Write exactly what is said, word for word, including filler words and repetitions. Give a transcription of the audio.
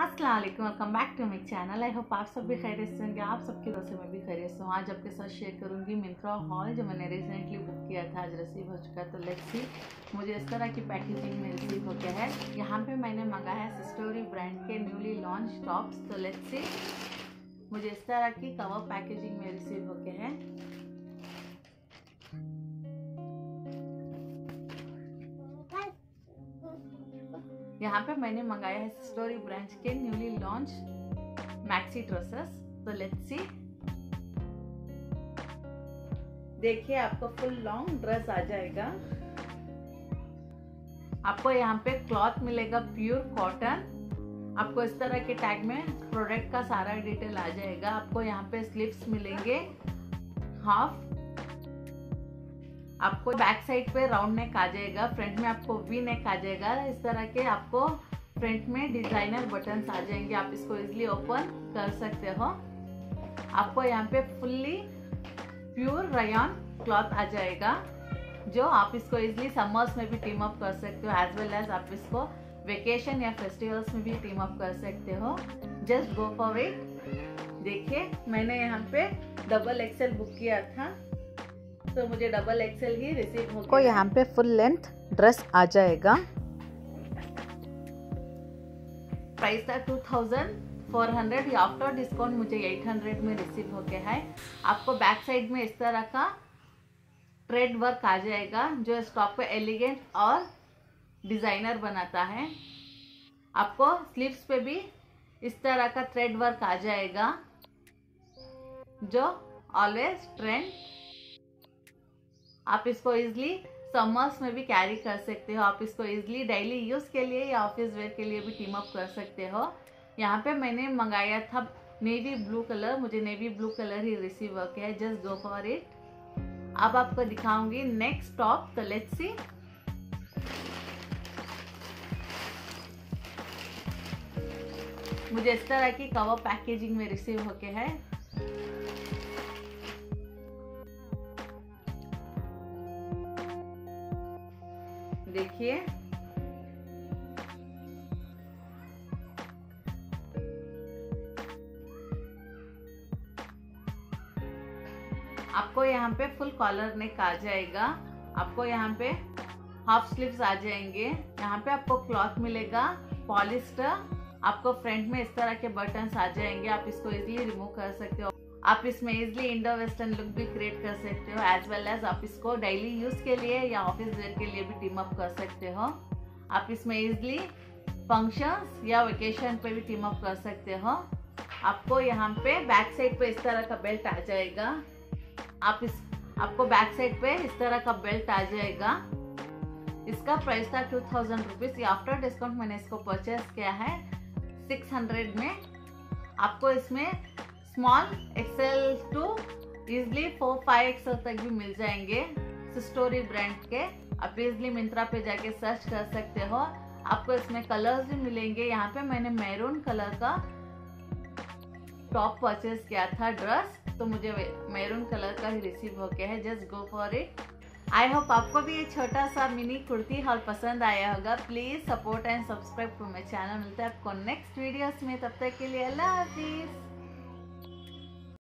अस्सलाम वालेकुम, welcome back to my channel. I hope आप सब भी खैरियत से होंगे। आप सबकी वजह से मैं भी खैरियत से हूँ। आज आपके साथ शेयर करूँगी मिंत्रा हॉल जो मैंने रिसेंटली बुक किया था, आज रिसीव हो चुका है। तो लेट्स सी मुझे इस तरह की पैकेजिंग में रिसीव हो गया है। यहाँ पे मैंने मंगाया है सिस्टोरी ब्रांड के न्यूली लॉन्च टॉप्स। तो लेट्स सी मुझे इस तरह की कवर पैकेजिंग में रिसीव हो गया है। यहाँ पे मैंने मंगाया है स्टोरी ब्रांच के न्यूली लॉन्च मैक्सी ड्रेसेस। तो लेट्स सी, देखिए आपको फुल लॉन्ग ड्रेस आ जाएगा। आपको यहाँ पे क्लॉथ मिलेगा प्योर कॉटन। आपको इस तरह के टैग में प्रोडक्ट का सारा डिटेल आ जाएगा। आपको यहाँ पे स्लीव्स मिलेंगे हाफ। आपको बैक साइड पे राउंड नेक आ जाएगा, फ्रंट में आपको वी नेक आ जाएगा। इस तरह के आपको फ्रंट में डिजाइनर बटन्स आ जाएंगे। आप इसको इजीली ओपन कर सकते हो। आपको यहाँ पे फुल्ली प्योर रयान क्लॉथ आ जाएगा, जो आप इसको इजीली समर्स में भी टीम अप कर सकते हो, एज वेल एज आप इसको वेकेशन या फेस्टिवल्स में भी टीम अप कर सकते हो। Just go for it. देखिए मैंने यहाँ पे डबल एक्सेल बुक किया था, तो मुझे डबल एक्सेल ही रिसीव हो गया। को यहाँ पे फुल लेंथ ड्रेस आ जाएगा। प्राइस था two thousand four hundred, after discount मुझे एट हंड्रेड में रिसीव हो गया है। आपको बैक साइड में इस तरह का थ्रेड वर्क आ जाएगा, जो इस टॉप पे एलिगेंट और डिजाइनर बनाता है। आपको स्लीव्स पे भी इस तरह का थ्रेड वर्क आ जाएगा, जो ऑलवेज ट्रेंड। आप इसको इजीली समर्स में भी कैरी कर सकते हो। आप इसको इजीली डेली यूज के लिए या ऑफिस वेयर के लिए भी टीम अप कर सकते हो। यहाँ पे मैंने मंगाया था नेवी ब्लू कलर, मुझे नेवी ब्लू कलर ही रिसीव हो गया है। Just go for it. अब आपको दिखाऊंगी नेक्स्ट टॉप। तो लेट्स सी, मुझे इस तरह की कवर पैकेजिंग में रिसीव हो गया है। देखिए आपको यहाँ पे फुल कॉलर नेक आ जाएगा। आपको यहाँ पे हाफ स्लीव्स आ जाएंगे। यहाँ पे आपको क्लॉथ मिलेगा पॉलिस्टर। आपको फ्रंट में इस तरह के बटन्स आ जाएंगे। आप इसको इजीली रिमूव कर सकते हो। आप इसमें इजीली इंडो वेस्टर्न लुक भी क्रिएट कर सकते हो, एज वेल एज आप इसको डेली यूज के लिए या ऑफिस वेयर के लिए भी टीम अप कर सकते हो। आप इसमें इजीली फंक्शंस या वेकेशन पे भी टीम अप कर सकते हो। आपको यहाँ पे बैक साइड पे इस तरह का बेल्ट आ जाएगा। आप इस आपको बैक साइड पे इस तरह का बेल्ट आ जाएगा। इसका प्राइस था two thousand rupees. After discount मैंने इसको परचेज किया है सिक्स हंड्रेड में। आपको इसमें small XL to easily four five XL तक भी मिल जाएंगे स्टोरी ब्रांड के। आप इजिली मिंत्रा पे जाके सर्च कर सकते हो। आपको इसमें कलर्स भी मिलेंगे। यहाँ पे मैंने मैरून कलर का टॉप परचेज किया था ड्रेस, तो मुझे मैरून कलर का ही रिसीव हो गया है। Just go for it. I hope आपको भी ये छोटा सा मिनी कुर्ती हॉल पसंद आया होगा। Please support and subscribe to my channel. मिलता है आपको नेक्स्ट वीडियोस में। तब तक के लिए अल्लाह हाफिज।